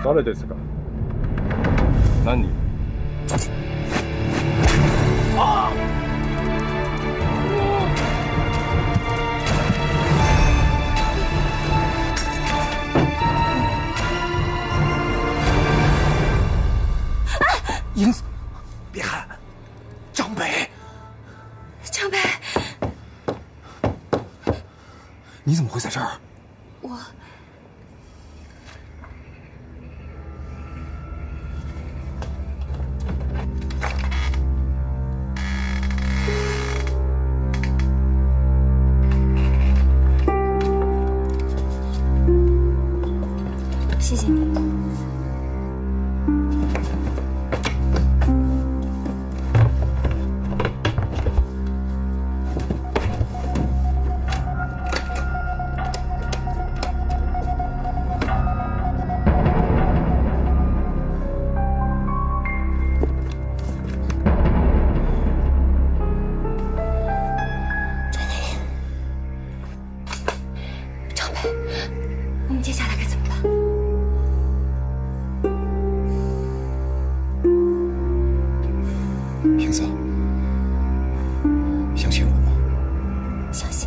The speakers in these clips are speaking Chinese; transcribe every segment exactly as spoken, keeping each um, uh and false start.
誰ですか？何人？ああ！ 英子，别喊，张北。 张北， 你怎么会在这儿？ 我。 谢谢你。 找到了。 张北，我们接下来该怎么办？ 平子，相信我吗？ 相信。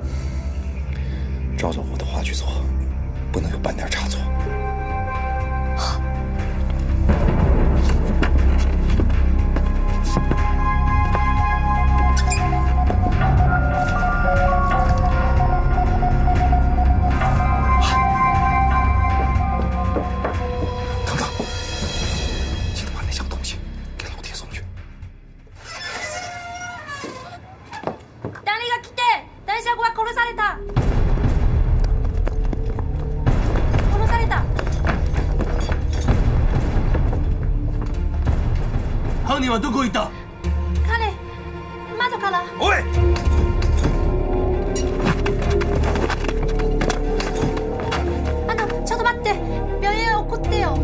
照着我的话去做，不能有半点差错。 好。 等等，记得把那箱东西给老铁送去。 男爵は殺された。殺された。 犯人はどこ行った？ 彼、窓から。 おい！ あの、ちょっと待って。病院へ送ってよ。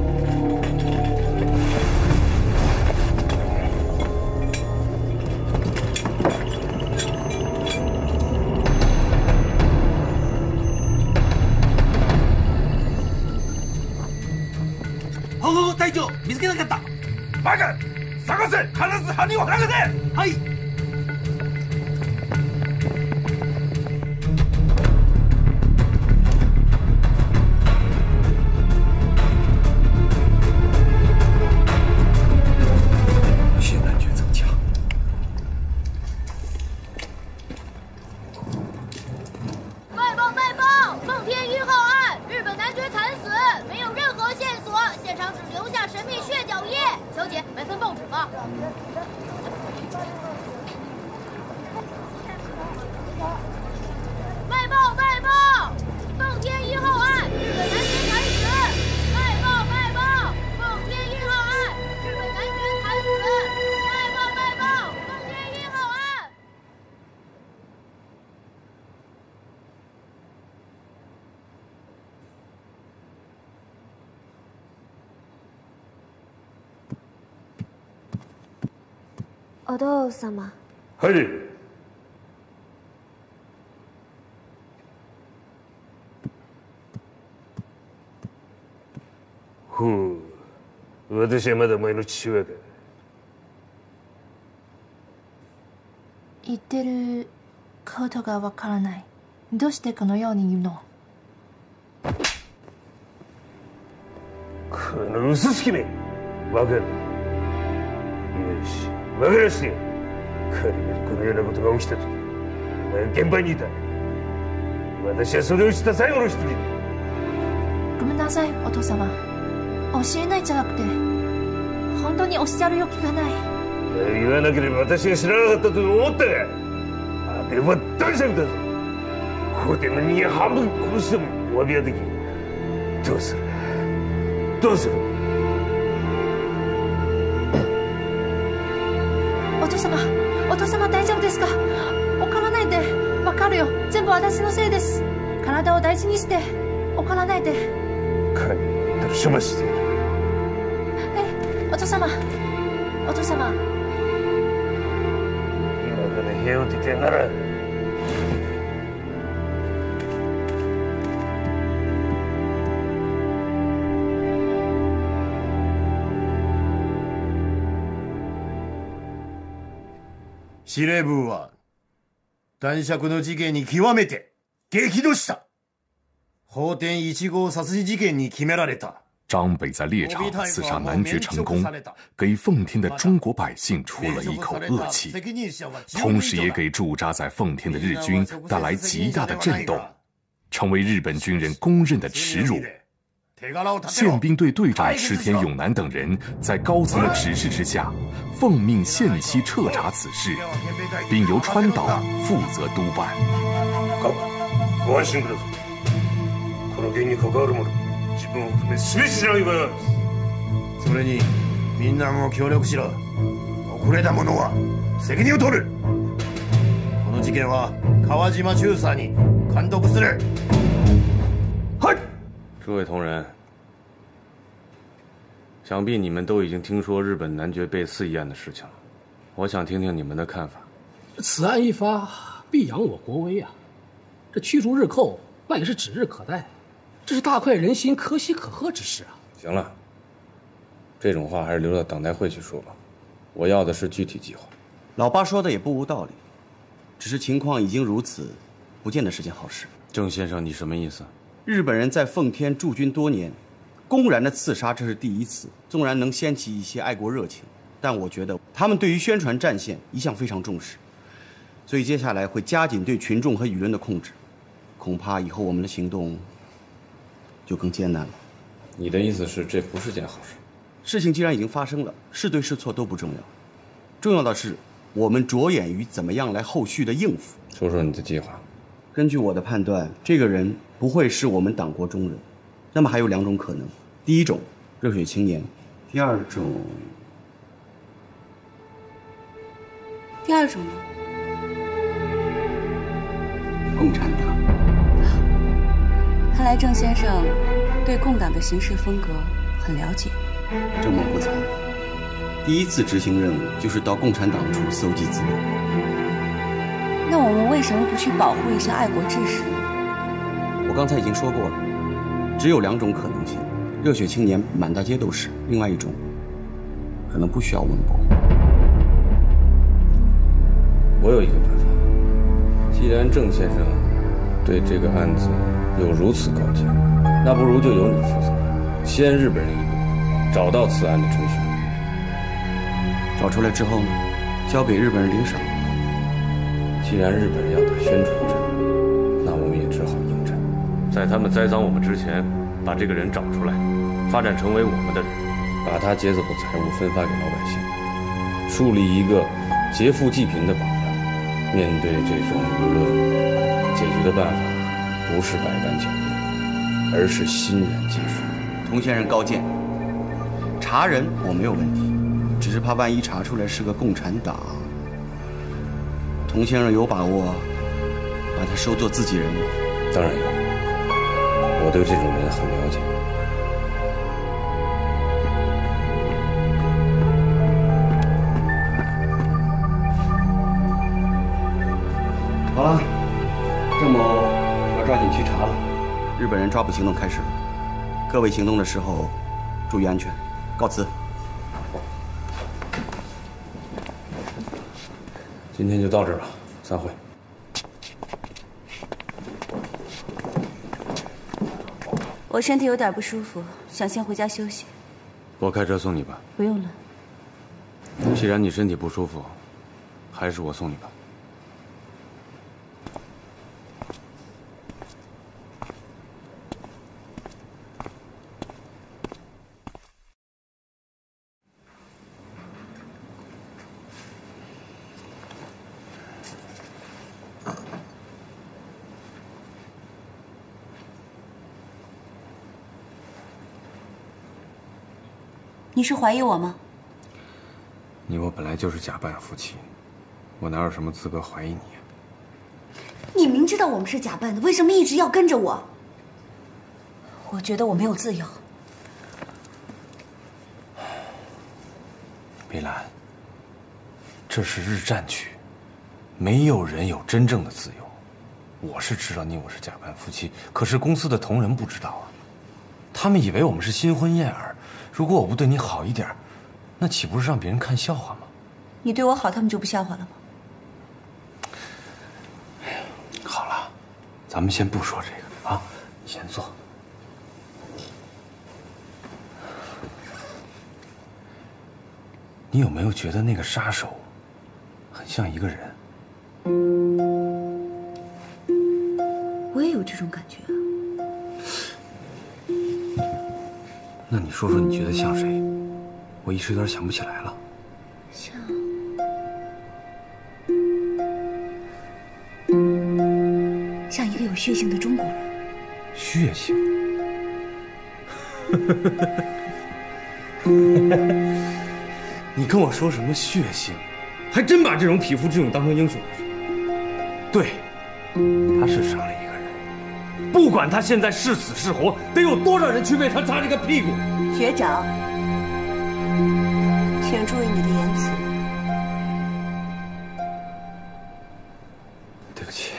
報告隊長、見つけなかった。 バカ！探せ！必ず犯人を探せ！ はい。 谢男爵增强。 外报！外报！奉天一号案，日本男爵惨死，没有任何线索，现场只留下神秘血脚液。小姐，买份报纸吧。外报！外报！奉天一号案，日本男爵惨死。外报！外报！奉天一号案，日本男爵惨死。外报！外报！奉天一号案。 お父様。 はい。 ふう、私はまだお前の父親か。 言ってることがわからない。どうしてこのように言うの？ この嘘つきめ、わかる。よし、わからしてやる。仮にこのようなことが起きたとき、お前は現場にいた。私はそれを知った最後の一人だ。 ごめんなさい、お父様。教えないじゃなくて、本当におっしゃる余気がない。 言わなければ私が知らなかったと思ったが、あれは大作だぞ。法廷の人間半分殺してもお詫びはできん。どうするどうするお父様、お父様大丈夫ですか？怒らないで。わかるよ。全部私のせいです。体を大事にして。怒らないで。 帰ったら処罰してやる。 え、お父様。お父様。 今から部屋を出てなら。 司令部は男爵の事件に極めて激怒した。法典一号殺人事件に決められた。 张北在猎场刺杀男爵成功，给奉天的中国百姓出了一口恶气，同时也给驻扎在奉天的日军带来极大的震动，成为日本军人公认的耻辱。宪兵队队长池田勇男等人在高层的指示之下，奉命限期彻查此事，并由川岛负责督办。 ご安心ください。この件に関わる者、自分を含め全て調べます。 それにみんなも協力しろ。遅れた者は責任を取る。この事件は川島中佐に監督する。 嗨，诸位同仁，想必你们都已经听说日本男爵被刺一案的事情了。我想听听你们的看法。 此案一发，必扬我国威啊！这驱逐日寇，那也是指日可待。这是大快人心、可喜可贺之事啊！ 行了，这种话还是留到党代会去说吧。我要的是具体计划。 老八说的也不无道理，只是情况已经如此，不见得是件好事。 郑先生，你什么意思？ 日本人在奉天驻军多年，公然的刺杀这是第一次。纵然能掀起一些爱国热情，但我觉得他们对于宣传战线一向非常重视，所以接下来会加紧对群众和舆论的控制。恐怕以后我们的行动就更艰难了。 你的意思是这不是件好事？ 事情既然已经发生了，是对是错都不重要，重要的是我们着眼于怎么样来后续的应付。 说说你的计划。 根据我的判断，这个人不会是我们党国中人。那么还有两种可能：第一种，热血青年；第二种， 第二种呢？ 共产党。 看来郑先生对共党的行事风格很了解。 郑某不才，第一次执行任务就是到共产党处搜集资料。 那我们为什么不去保护一下爱国志士呢？ 我刚才已经说过了，只有两种可能性：热血青年满大街都是；另外一种，可能不需要我们保护。 我有一个办法，既然郑先生对这个案子有如此高见，那不如就由你负责，先日本人一步，找到此案的真凶。 找出来之后呢，交给日本人领赏。 既然日本人要打宣传战，那我们也只好应战，在他们栽赃我们之前，把这个人找出来，发展成为我们的人，把他劫走的财物分发给老百姓，树立一个劫富济贫的榜样。面对这种舆论，解决的办法不是百般狡辩，而是欣然接受。 童先生高见，查人我没有问题，只是怕万一查出来是个共产党。童先生有把握把他收作自己人吗？ 当然有，我对这种人很了解。 好了，郑某要抓紧去查了。日本人抓捕行动开始了，各位行动的时候注意安全。告辞。 今天就到这儿吧，散会。 我身体有点不舒服，想先回家休息。 我开车送你吧。 不用了。 既然你身体不舒服，还是我送你吧。 你是怀疑我吗？ 你我本来就是假扮夫妻，我哪有什么资格怀疑你啊？ 你明知道我们是假扮的，为什么一直要跟着我？我觉得我没有自由。 碧兰，这是日战区，没有人有真正的自由。我是知道你我是假扮夫妻，可是公司的同仁不知道啊，他们以为我们是新婚燕尔。如果我不对你好一点，那岂不是让别人看笑话吗？ 你对我好，他们就不笑话了吗？ 咱们先不说这个啊，你先坐。你有没有觉得那个杀手很像一个人？ 我也有这种感觉啊。 那你说说，你觉得像谁？我一时有点想不起来了。 像，像一个有血性的中国人。 血性？你跟我说什么血性？还真把这种匹夫之勇当成英雄了。对，他是杀了一个人，不管他现在是死是活，得有多少人去为他擦这个屁股。 学长，请注意你的言辞。 对不起。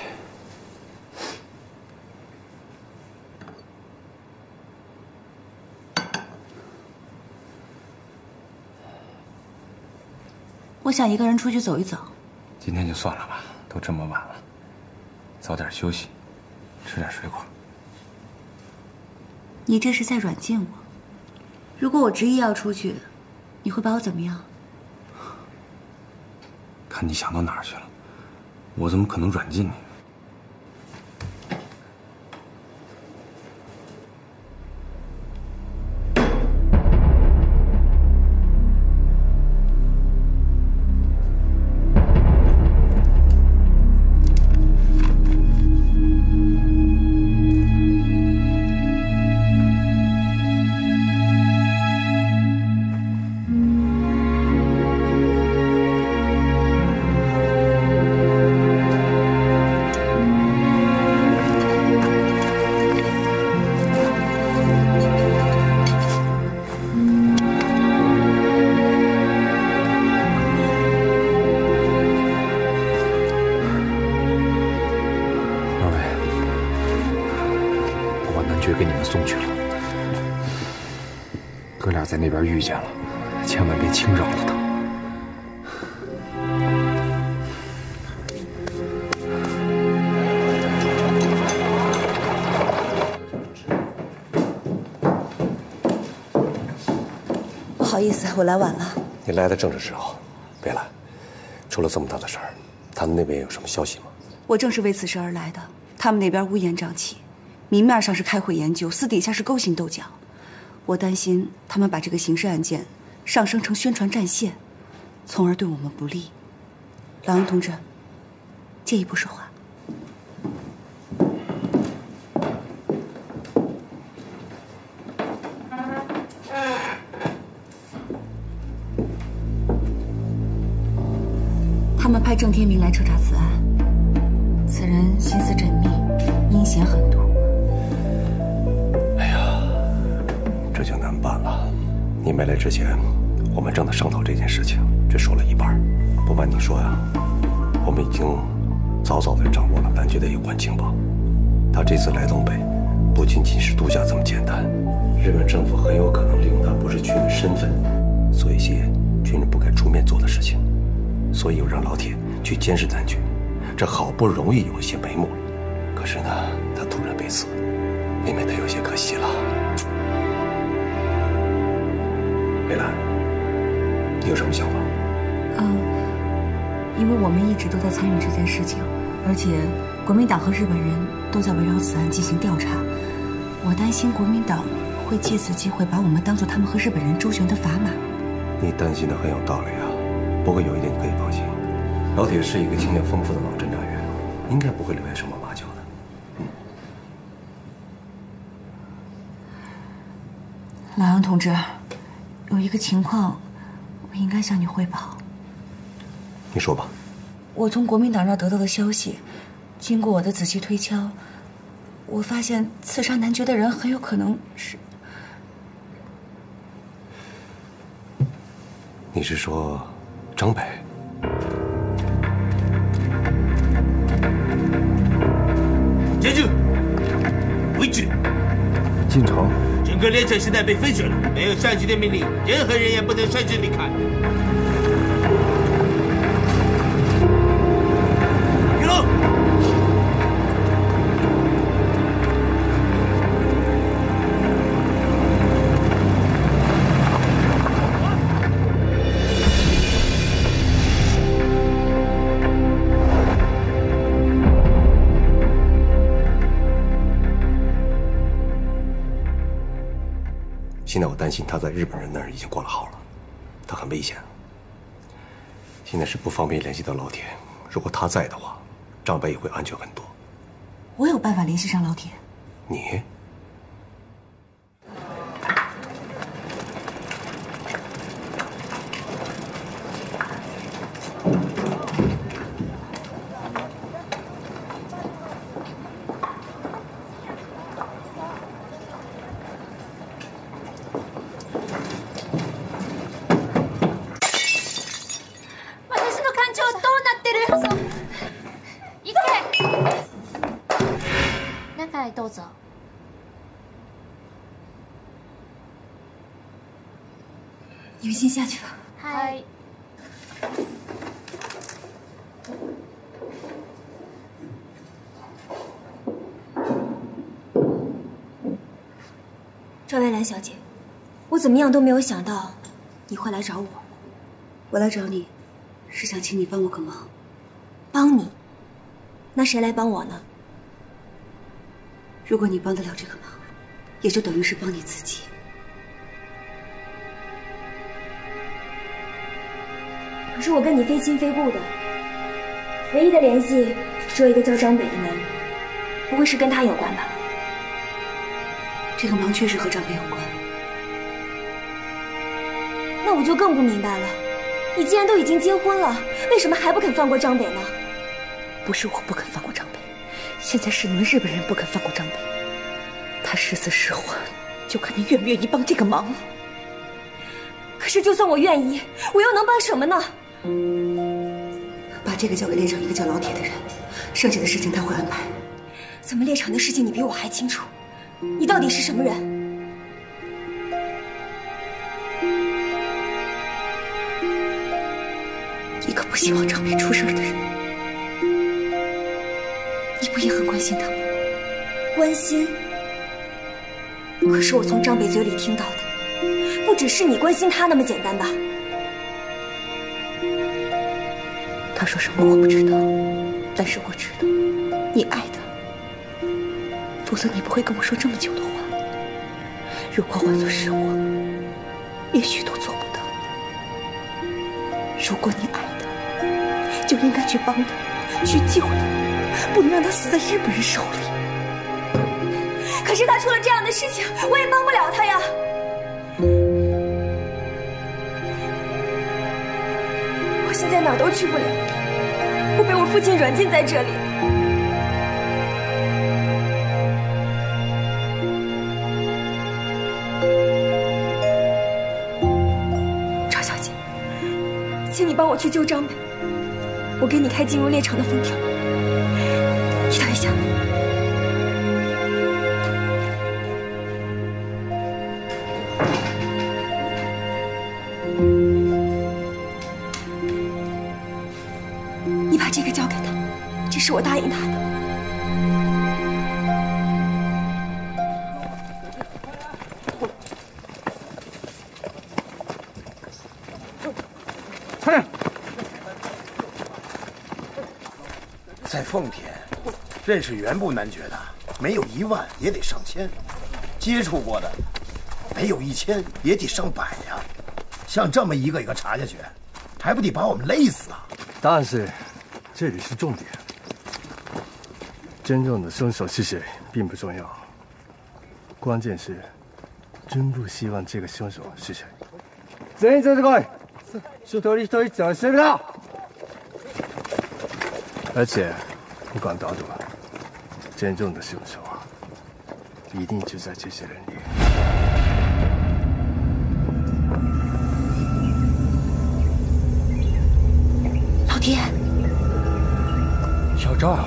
我想一个人出去走一走。 今天就算了吧，都这么晚了，早点休息，吃点水果。 你这是在软禁我。如果我执意要出去，你会把我怎么样？ 看你想到哪儿去了，我怎么可能软禁你？ 在那边遇见了，千万别轻饶了他。 不好意思，我来晚了。 你来的正是时候。贝兰，出了这么大的事儿，他们那边有什么消息吗？ 我正是为此事而来的。他们那边乌烟瘴气，明面上是开会研究，私底下是勾心斗角。我担心他们把这个刑事案件上升成宣传战线，从而对我们不利。朗恩同志，借一步说话。他们派郑天明来彻查此案，此人心思缜密，阴险狠毒。 这就难办了。你没来之前，我们正在商讨这件事情，只说了一半。不瞒你说呀，我们已经早早地掌握了男爵的有关情报。他这次来东北，不仅仅是度假这么简单。日本政府很有可能利用他不是军人身份，做一些军人不该出面做的事情。所以我让老铁去监视男爵，这好不容易有一些眉目了。可是呢，他突然被刺，未免太有些可惜了。梅兰，你有什么想法？ 嗯，因为我们一直都在参与这件事情，而且国民党和日本人都在围绕此案进行调查。我担心国民党会借此机会把我们当作他们和日本人周旋的砝码。 你担心的很有道理啊，不过有一点你可以放心，老铁是一个经验丰富的老侦查员，应该不会留下什么马脚的。嗯。 老杨同志。有一个情况，我应该向你汇报。 你说吧。 我从国民党那儿得到的消息，经过我的仔细推敲，我发现刺杀男爵的人很有可能是…… 你是说张北？ 将军，回去。 进城。 整个连城现在被分选了，没有上级的命令，任何人也不能擅自离开。玉龙， 现在我担心他在日本人那儿已经挂了号了，他很危险。现在是不方便联系到老铁，如果他在的话，张北也会安全很多。 我有办法联系上老铁。 你？ どうぞ。 你们先下去吧。 はい。 赵薇兰小姐，我怎么样都没有想到你会来找我。 我来找你，是想请你帮我个忙。 帮你？那谁来帮我呢？ 如果你帮得了这个忙，也就等于是帮你自己。 可是我跟你非亲非故的，唯一的联系只有一个叫张北的男人，不会是跟他有关吧？ 这个忙确实和张北有关。 那我就更不明白了，你既然都已经结婚了，为什么还不肯放过张北呢？ 不是我不肯放过张北，现在是你们日本人不肯放过张北。他是死是活，就看你愿不愿意帮这个忙。 可是就算我愿意，我又能帮什么呢？ 把这个交给猎场一个叫老铁的人，剩下的事情他会安排。 怎么猎场的事情你比我还清楚？你到底是什么人？ 一个不希望张北出事的人。你不也很关心他吗？ 关心？可是我从张北嘴里听到的，不只是你关心他那么简单吧？ 他说什么我不知道，但是我知道，你爱他，否则你不会跟我说这么久的话。如果换作是我，也许都做不到。如果你爱他，就应该去帮他，去救他，不能让他死在日本人手里。 可是他出了这样的事情，我也帮不了他呀。我现在哪儿都去不了，我被我父亲软禁在这里。赵小姐，请你帮我去救张北，我给你开进入猎场的封条。你等一下。你把这个交给他，这是我答应他的。 快点！ 在奉天，认识原部男爵的，没有一万也得上千；接触过的，没有一千也得上百呀。像这么一个一个查下去，还不得把我们累死啊！ 但是，这里是重点。真正的凶手是谁并不重要，关键是真不希望这个凶手是谁。全員出てこい！一人一人讲实话。而且，不管打赌，真正的凶手啊，一定就在这些人里。 老爹， 小赵，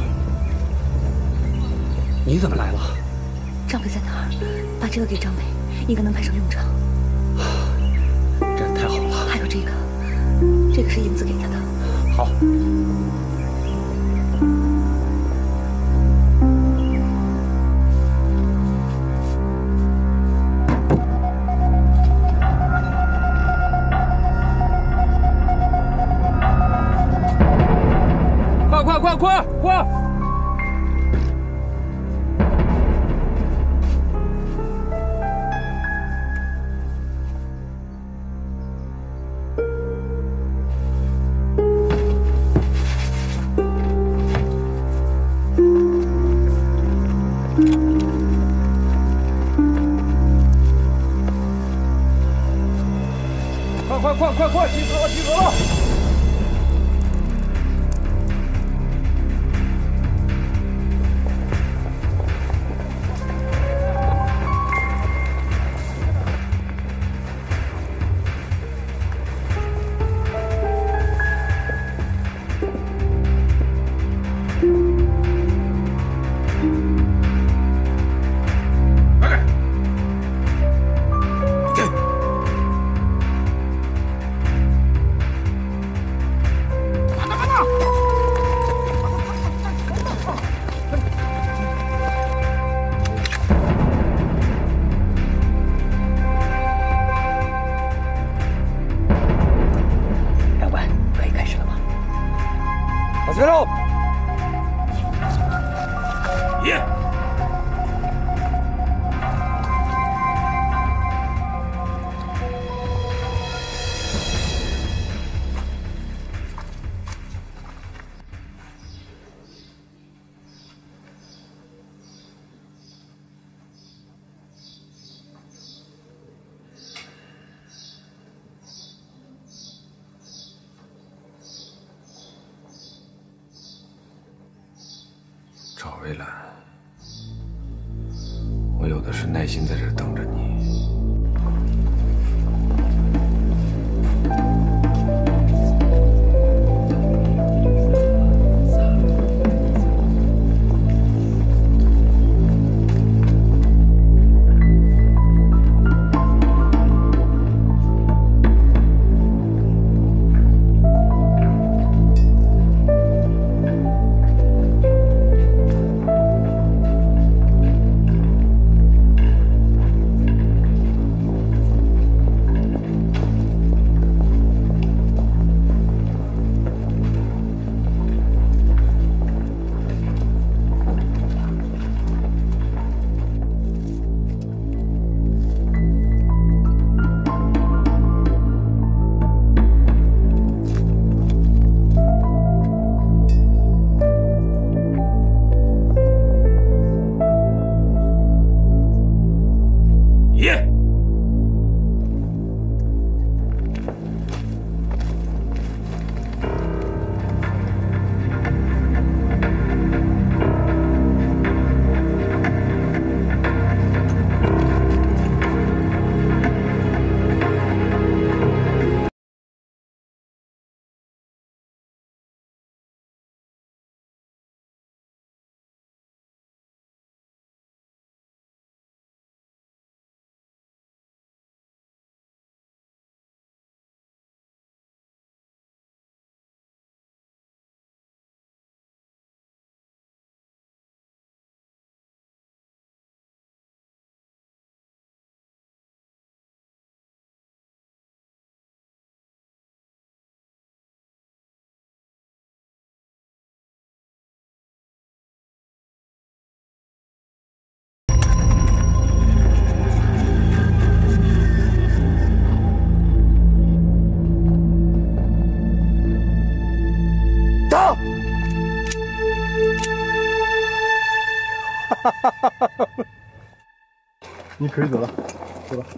你怎么来了？ 张北在哪儿？把这个给张北，应该能派上用场。 这太好了。 还有这个，这个是英子给他的。 好。快快快快！ 快快，集合了，集合了！ 赵薇兰，我有的是耐心在这儿等着你。 你可以走了，走吧。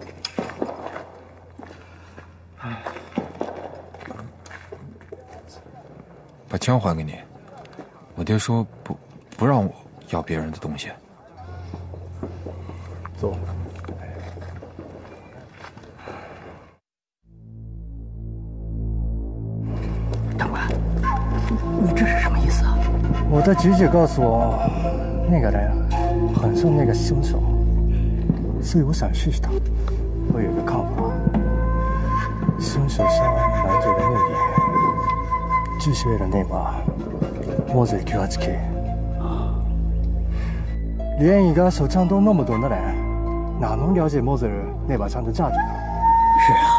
把枪还给你。我爹说不不让我要别人的东西。 走。 长官，你这是什么意思啊？ 我的直觉告诉我，那个人很像那个凶手，所以我想试试他。我有个看法，凶手杀男主的目的，就是为了那把モズル Q 八 K。连一个手枪都那么多的人，哪能了解モズル那把枪的价值呢？ 是啊，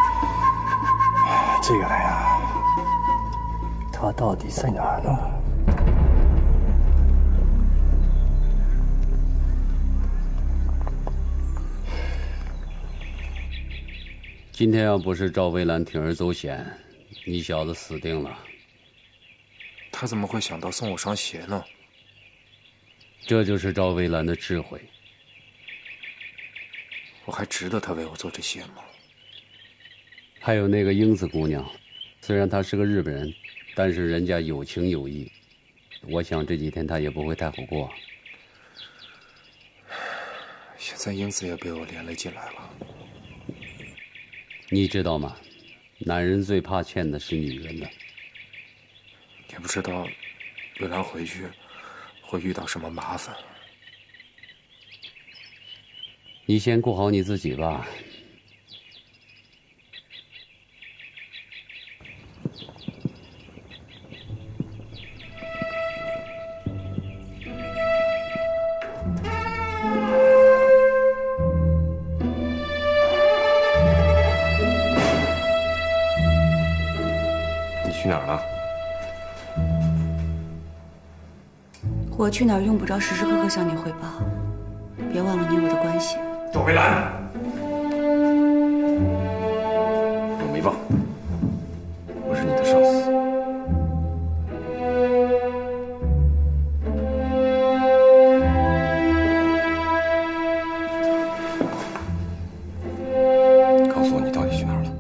这个人啊，他到底在哪儿呢？ 今天要不是赵薇兰铤而走险，你小子死定了。 他怎么会想到送我双鞋呢？ 这就是赵薇兰的智慧。 我还值得他为我做这些吗？ 还有那个英子姑娘，虽然她是个日本人，但是人家有情有义，我想这几天她也不会太好过。 现在英子也被我连累进来了。 你知道吗？男人最怕欠的是女人的。 也不知道魏兰回去会遇到什么麻烦。 你先顾好你自己吧。 你去哪儿了？ 我去哪儿用不着时时刻刻向你汇报，别忘了你我的关系。 赵薇兰， 我没忘，我是你的上司。告诉我你到底去哪儿了？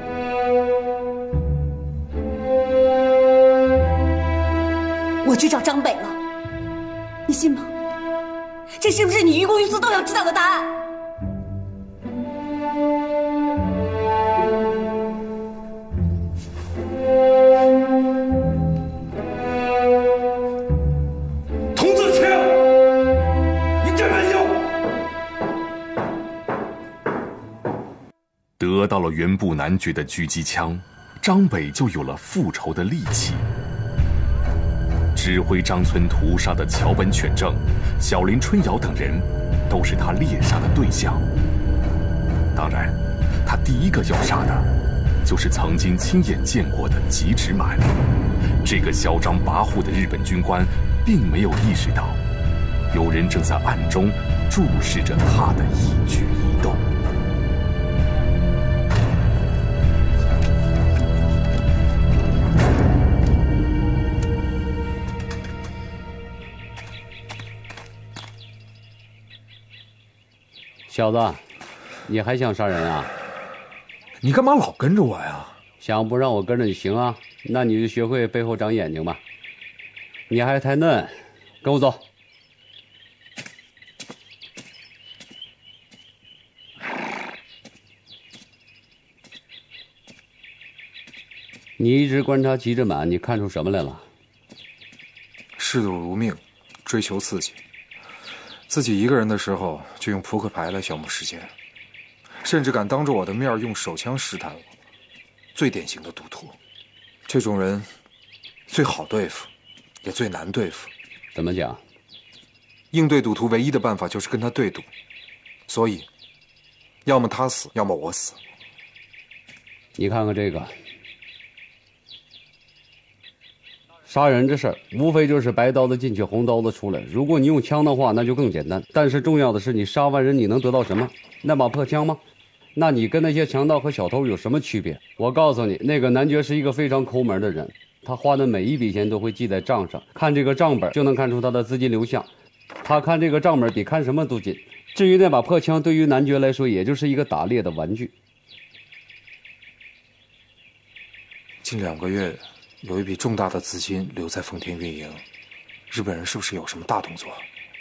我去找张北了，你信吗？这是不是你于公于私都想知道的答案？ 童子清，你真没用！ 得到了原部男爵的狙击枪，张北就有了复仇的利器。指挥张村屠杀的桥本犬正、小林春瑶等人，都是他猎杀的对象。当然，他第一个要杀的，就是曾经亲眼见过的吉直满。这个嚣张跋扈的日本军官，并没有意识到，有人正在暗中注视着他的一举一动。 小子，你还想杀人啊？ 你干嘛老跟着我呀？ 想不让我跟着你行啊？那你就学会背后长眼睛吧。你还太嫩，跟我走。你一直观察吉志满，你看出什么来了？ 嗜赌如命，追求刺激。自己一个人的时候，就用扑克牌来消磨时间，甚至敢当着我的面用手枪试探我。最典型的赌徒，这种人最好对付，也最难对付。 怎么讲？ 应对赌徒唯一的办法就是跟他对赌，所以，要么他死，要么我死。 你看看这个。杀人这事儿，无非就是白刀子进去，红刀子出来。如果你用枪的话，那就更简单。但是重要的是，你杀完人，你能得到什么？那把破枪吗？那你跟那些强盗和小偷有什么区别？我告诉你，那个男爵是一个非常抠门的人，他花的每一笔钱都会记在账上，看这个账本就能看出他的资金流向。他看这个账本比看什么都紧。至于那把破枪，对于男爵来说，也就是一个打猎的玩具。 近两个月。有一笔重大的资金留在丰田运营，日本人是不是有什么大动作？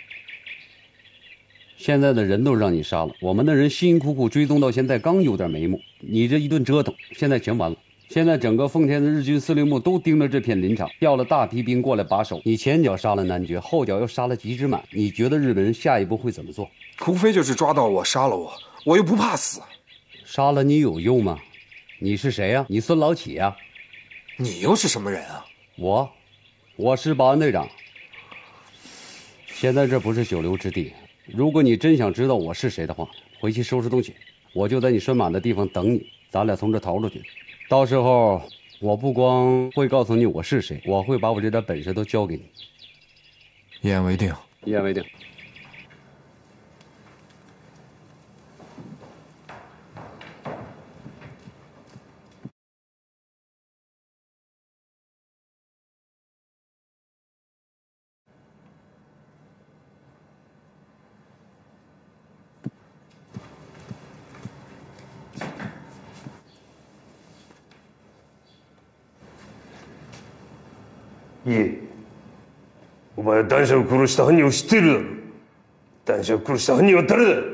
现在的人都让你杀了，我们的人辛辛苦苦追踪到现在，刚有点眉目。你这一顿折腾，现在全完了。现在整个丰田的日军司令部都盯着这片林场，调了大批兵过来把守。你前脚杀了男爵，后脚又杀了吉之满，你觉得日本人下一步会怎么做？ 无非就是抓到我，杀了我，我又不怕死。 杀了你有用吗？你是谁呀？你孙老启呀？ 你又是什么人啊？ 我，我是保安队长。现在这不是久留之地，如果你真想知道我是谁的话，回去收拾东西，我就在你拴马的地方等你，咱俩从这逃出去。到时候，我不光会告诉你我是谁，我会把我这点本事都教给你。 一言为定。 一言为定。 いえ、お前は男子を殺した犯人を知っているだろう。男子を殺した犯人は誰だ。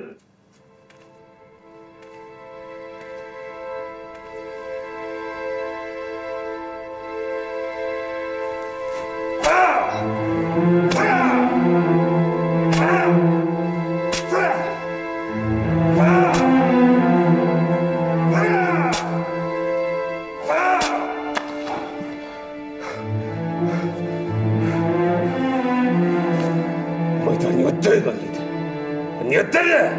你要带着。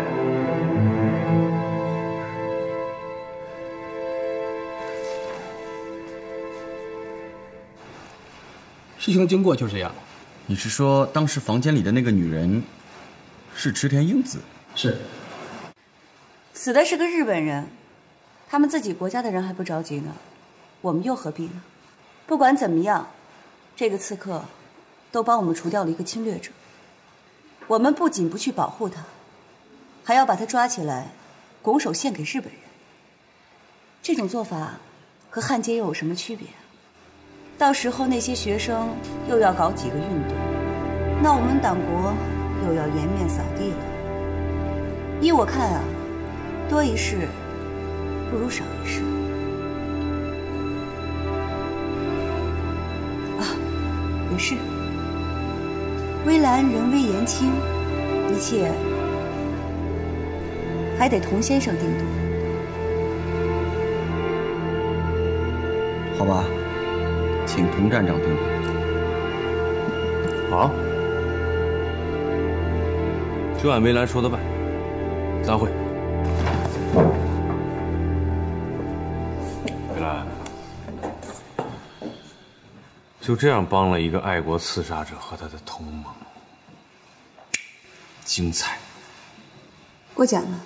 事情的经过就是这样。 你是说当时房间里的那个女人是池田英子？ 是。 死的是个日本人，他们自己国家的人还不着急呢，我们又何必呢？不管怎么样，这个刺客都帮我们除掉了一个侵略者。我们不仅不去保护他，还要把他抓起来，拱手献给日本人。这种做法和汉奸又有什么区别？到时候那些学生又要搞几个运动，那我们党国又要颜面扫地了。依我看啊，多一事不如少一事。啊，也是。微兰人微言轻，一切还得童先生定夺。 好吧，请童站长定夺。 好，就按梅兰说的办。散会。梅兰，就这样帮了一个爱国刺杀者和他的同盟，精彩。 过奖了。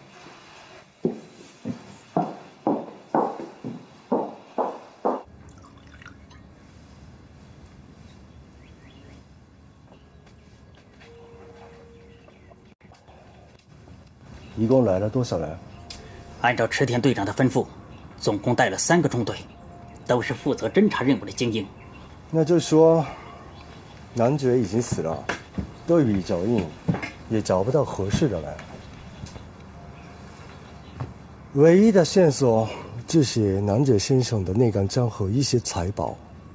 一共来了多少人？ 按照池田队长的吩咐，总共带了三个中队，都是负责侦察任务的精英。 那就说，男爵已经死了，对比脚印，也找不到合适的人。唯一的线索就是男爵先生的那杆枪和一些财宝。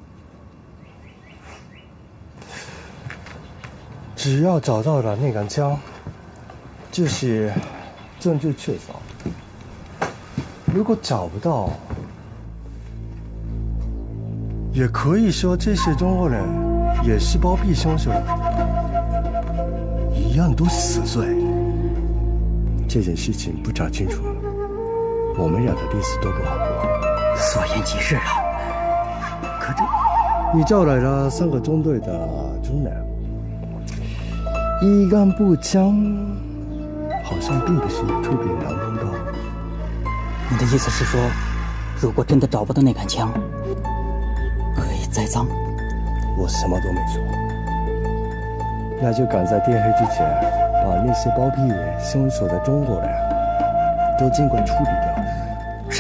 只要找到了那杆枪，就是证据确凿。如果找不到，也可以说这些中国人也是包庇凶手，一样都死罪。这件事情不查清楚，我们俩的日子都不好过。 所言极是啊。可这， 你叫来了三个中队的中人，一杆步枪好像并不是特别难弄到。 你的意思是说，如果真的找不到那杆枪，可以栽赃？ 我什么都没说。那就赶在天黑之前，把那些包庇凶手的中国人都尽快处理掉。 是。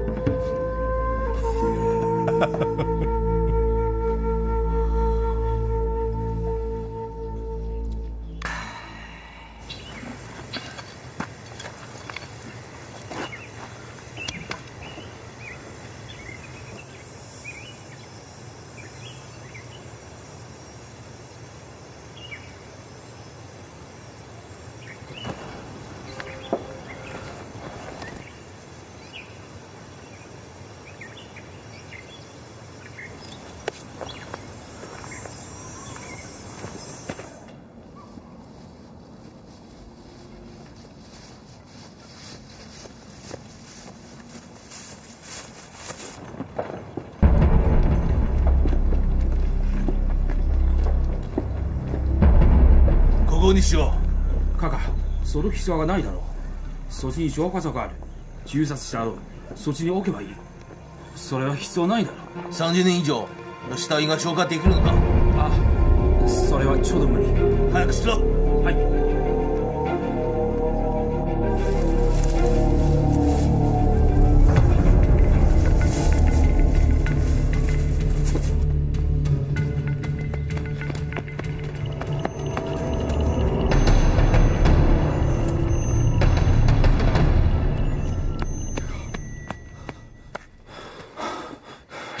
ここにしよう。 カカ、その必要がないだろう。そっちに浄化槽がある。銃殺した後、そっちに置けばいい。それは必要ないだろう。 さんじゅうねん以上の死体が消化できるのか。 ああ、それはちょうど無理。 早くしろ。 はい。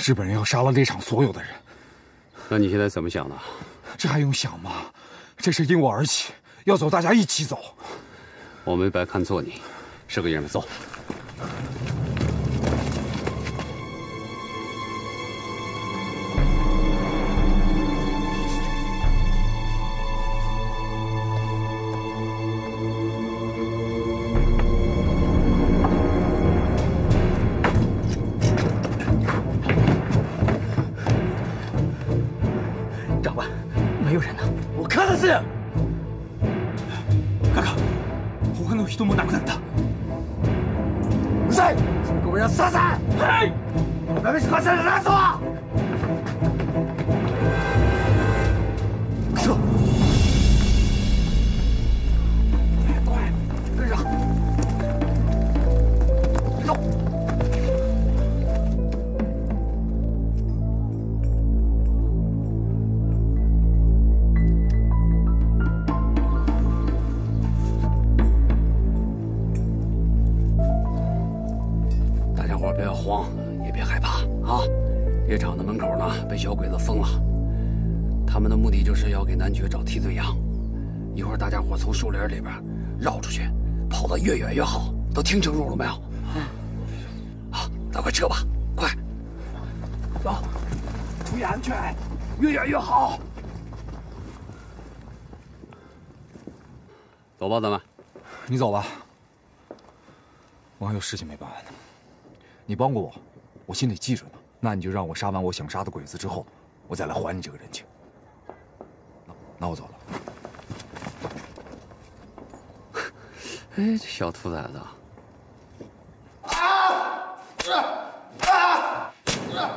日本人要杀了猎场所有的人。 那你现在怎么想的？ 这还用想吗？这事因我而起，要走大家一起走。 我没白看错你，是个爷们，走。 长官，没有人呢。 我看的是。看看。他の人も亡くなった。 うるさい！给我让杀杀！嘿，那边是发生了拉索。说，快，跟上，走。 不要慌，也别害怕啊！猎场的门口呢，被小鬼子封了。他们的目的就是要给男爵找替罪羊。一会儿大家伙从树林里边绕出去，跑得越远越好。都听清楚了没有？好，那快撤吧，快！走，注意安全，越远越好。走吧，咱们。 你走吧，我还有事情没办完呢。你帮过我，我心里记着呢。那你就让我杀完我想杀的鬼子之后，我再来还你这个人情。那那我走了。 哎，这小兔崽子！ 啊！啊！啊！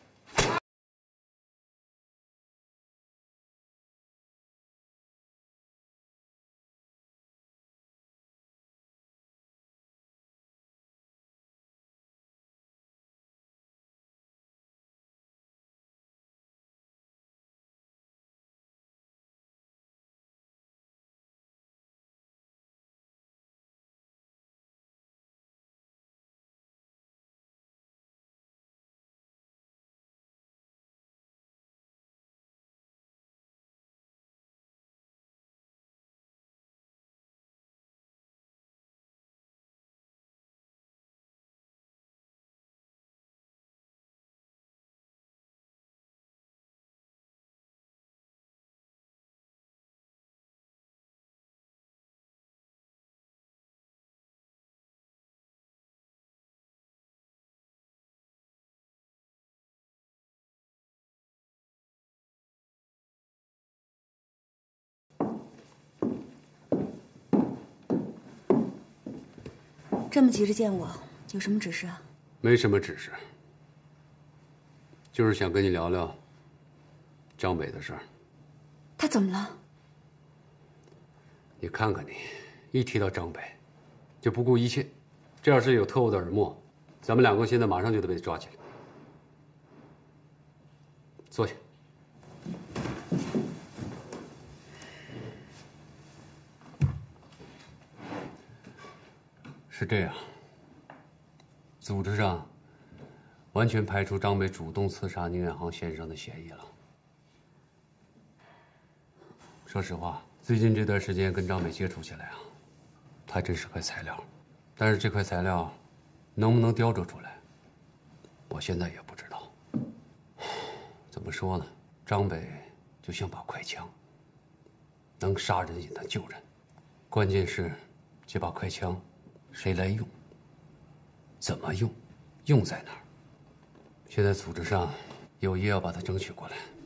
这么急着见我，有什么指示啊？ 没什么指示，就是想跟你聊聊张北的事儿。 他怎么了？ 你看看你，一提到张北，就不顾一切。这要是有特务的耳目，咱们两个现在马上就得被抓起来。坐下。是这样，组织上完全排除张北主动刺杀宁远航先生的嫌疑了。说实话，最近这段时间跟张北接触起来啊，他真是块材料，但是这块材料能不能雕琢出来，我现在也不知道。怎么说呢？张北就像把快枪，能杀人也能救人，关键是这把快枪谁来用？怎么用？用在哪儿？现在组织上有意要把他争取过来。